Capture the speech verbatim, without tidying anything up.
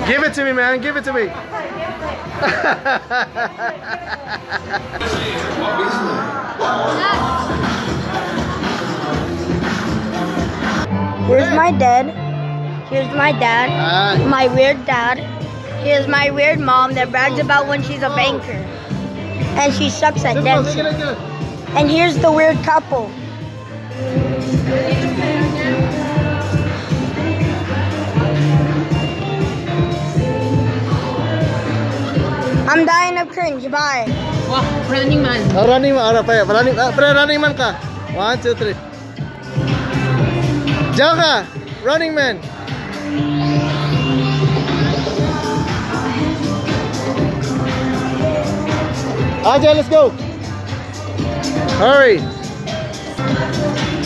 Give it to me, man. Give it to me. Here's my dad. Here's my dad. Ah. My weird dad. Here's my weird mom that brags about when she's a banker. And she sucks at dancing. And here's the weird couple. I'm dying of cringe. Bye. Wah, running man. Oh, running man. Ano pa yan? Running, ah, pre, running man ka. One, two, three. Diyan ka. Running man. Ajay, let's go. Hurry.